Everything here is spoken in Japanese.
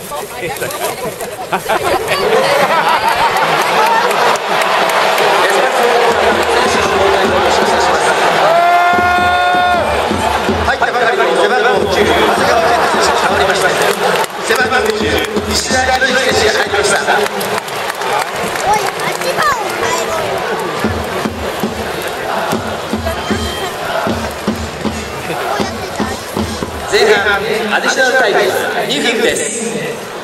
入ったばかりの背番号9、長谷川健太選手に変わりました。背番号10、石田博之選手が入りました。前半アディショナルタイム2分です。